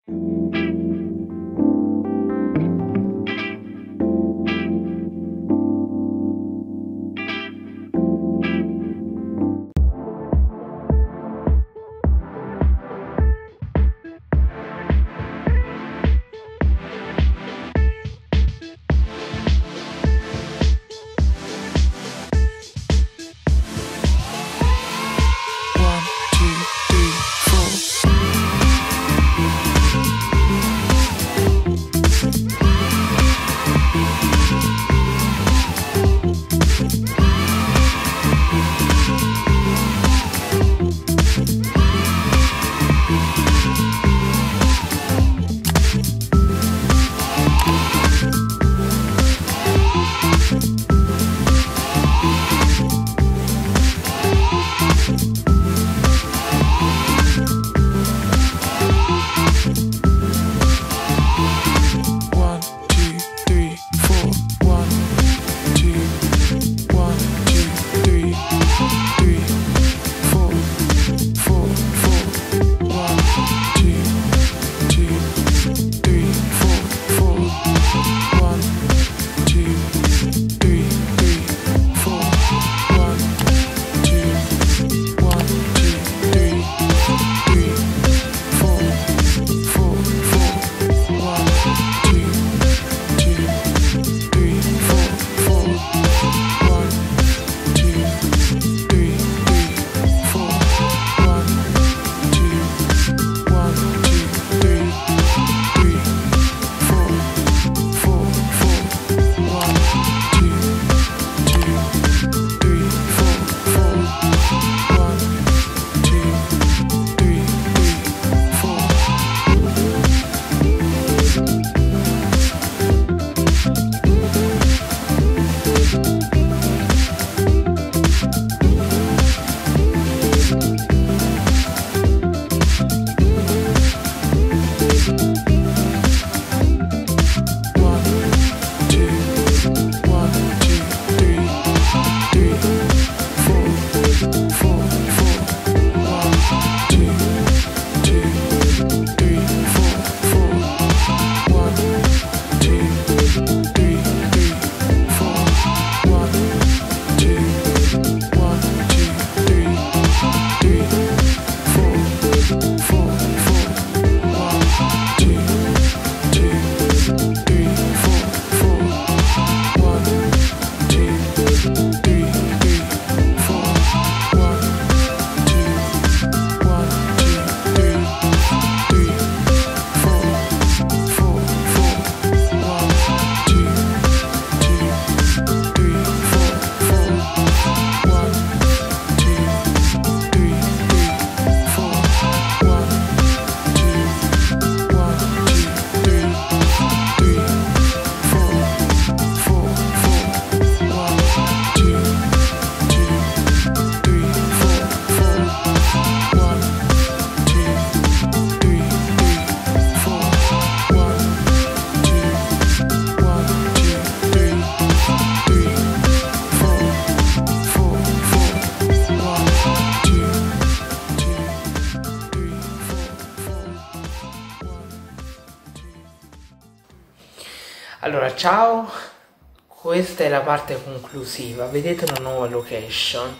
Allora, ciao, questa è la parte conclusiva. Vedete una nuova location.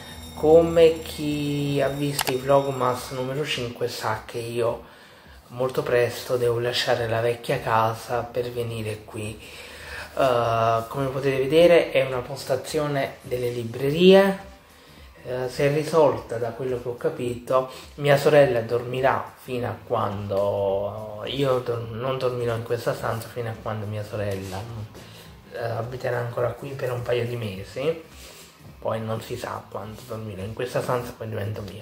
Come chi ha visto i Vlogmas numero 5 sa che io molto presto devo lasciare la vecchia casa per venire qui. Come potete vedere è una postazione delle librerie. Si è risolta, da quello che ho capito. Mia sorella dormirà fino a quando io non dormirò in questa stanza, fino a quando mia sorella abiterà ancora qui per un paio di mesi. Poi non si sa quando dormirò in questa stanza, poi divento mio.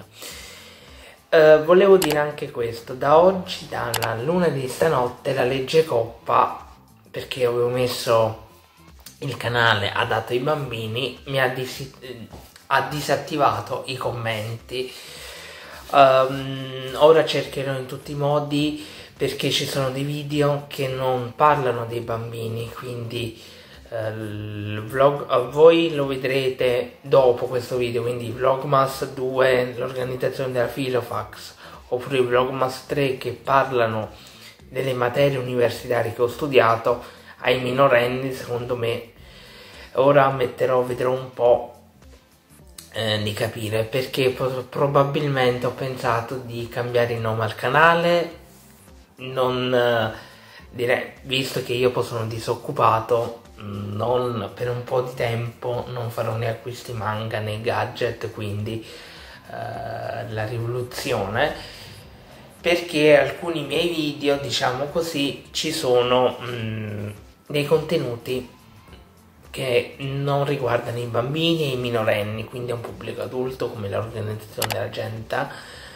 Volevo dire anche questo: da oggi, dalla luna di stanotte, la legge Coppa, perché avevo messo il canale adatto ai bambini, mi ha disattivato i commenti. Ora cercherò in tutti i modi, perché ci sono dei video che non parlano dei bambini, quindi il vlog voi lo vedrete dopo questo video, quindi Vlogmas 2, l'organizzazione della Filofax, oppure i Vlogmas 3 che parlano delle materie universitarie che ho studiato ai minorenni. Secondo me ora vedrò un po' di capire, perché probabilmente ho pensato di cambiare il nome al canale, visto che io poi sono disoccupato, per un po' di tempo non farò né acquisti manga né gadget, quindi la rivoluzione, perché alcuni miei video, diciamo così, ci sono dei contenuti che non riguardano i bambini e i minorenni, quindi a un pubblico adulto, come l'organizzazione della gente,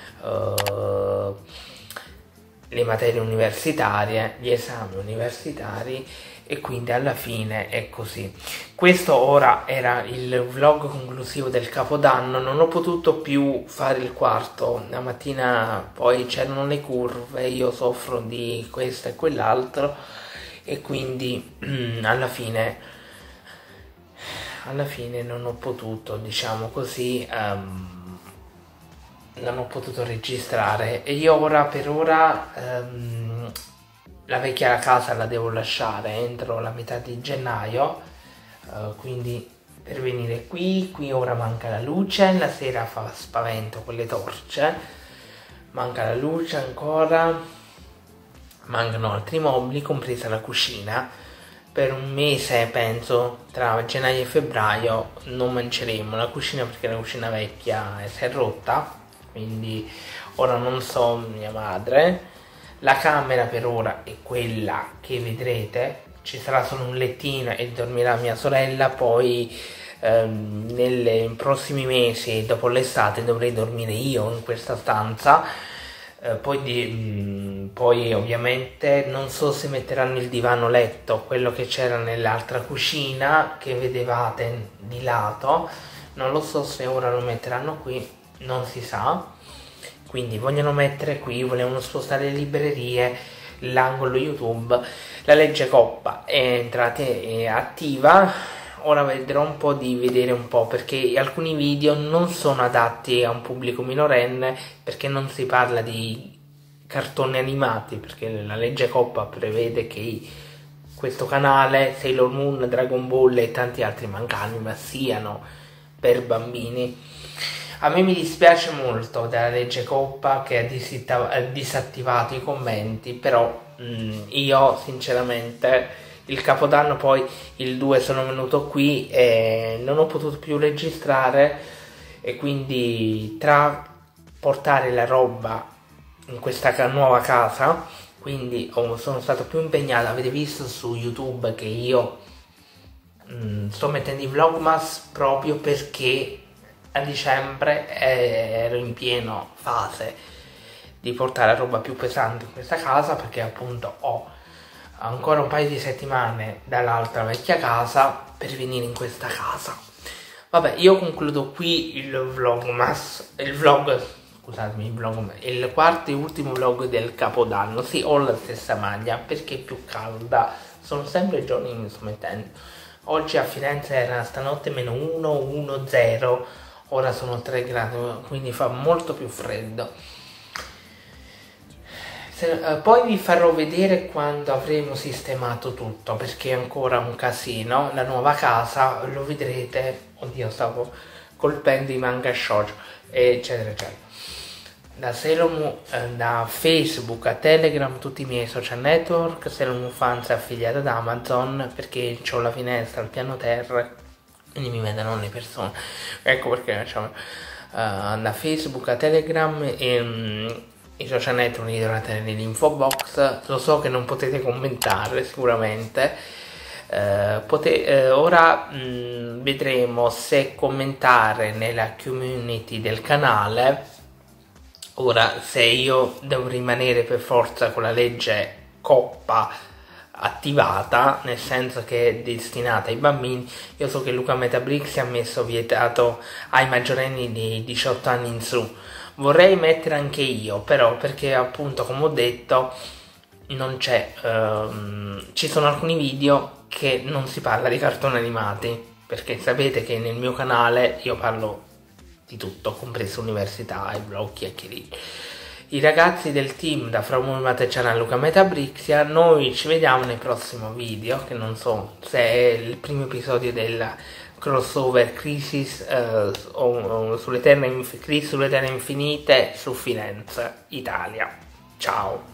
le materie universitarie, gli esami universitari, e quindi alla fine è così. Questo ora era il vlog conclusivo del Capodanno. Non ho potuto più fare il quarto, la mattina poi c'erano le curve, io soffro di questo e quell'altro, e quindi alla fine non ho potuto, diciamo così, non ho potuto registrare. E io ora per ora la vecchia casa la devo lasciare entro la metà di gennaio, quindi per venire qui ora manca la luce, la sera fa spavento con le torce, manca la luce ancora, mancano altri mobili, compresa la cucina. Per un mese, penso, tra gennaio e febbraio non mangeremo la cucina, perché la cucina vecchia si è rotta, quindi ora non so mia madre. La camera per ora è quella che vedrete, ci sarà solo un lettino e dormirà mia sorella. Poi nei prossimi mesi, dopo l'estate, dovrei dormire io in questa stanza. Poi ovviamente non so se metteranno il divano letto, quello che c'era nell'altra cucina che vedevate di lato, non lo so se ora lo metteranno qui, non si sa. Quindi vogliono mettere qui, volevano spostare le librerie, l'angolo YouTube. La legge Coppa è attiva. Ora vedrò un po' di vedere un po', perché alcuni video non sono adatti a un pubblico minorenne, perché non si parla di cartoni animati, perché la legge Coppa prevede che questo canale, Sailor Moon, Dragon Ball e tanti altri manga anime siano per bambini. A me mi dispiace molto della legge Coppa che ha disattivato i commenti, però io sinceramente il Capodanno, poi il 2 sono venuto qui e non ho potuto più registrare, e quindi tra portare la roba in questa nuova casa, quindi sono stato più impegnato. Avete visto su YouTube che io sto mettendo i vlogmas proprio perché a dicembre ero in piena fase di portare la roba più pesante in questa casa, perché appunto ho ancora un paio di settimane dall'altra vecchia casa per venire in questa casa. Vabbè, io concludo qui il quarto e ultimo vlog del Capodanno. Sì, ho la stessa maglia perché è più calda, sono sempre i giorni che mi sto mettendo. Oggi a Firenze era stanotte -1, 0, ora sono 3 gradi, quindi fa molto più freddo. Poi vi farò vedere quando avremo sistemato tutto, perché è ancora un casino. La nuova casa lo vedrete. Oddio, stavo colpendo i manga shoujo, eccetera eccetera. Da Facebook a Telegram, tutti i miei social network. Sailor Moon Fans è affiliata ad Amazon, perché ho la finestra al piano terra, quindi mi vedono le persone. Ecco perché da Facebook a Telegram e i social network li dovrete nell'info box. Lo so che non potete commentare sicuramente, ora vedremo se commentare nella community del canale. Ora, se io devo rimanere per forza con la legge Coppa attivata, nel senso che è destinata ai bambini, io so che Luca Metabrixi ha messo vietato ai maggiorenni di 18 anni in su. Vorrei mettere anche io, però, perché appunto, come ho detto, non c'è, ci sono alcuni video che non si parla di cartoni animati, perché sapete che nel mio canale io parlo di tutto, compreso università e blog chiacchierì. i ragazzi del team da From Mateciana a Luca Metabrixia. Noi ci vediamo nel prossimo video, che non so se è il primo episodio della crossover Crisis o sulle Terre Infinite su Firenze, Italia. Ciao!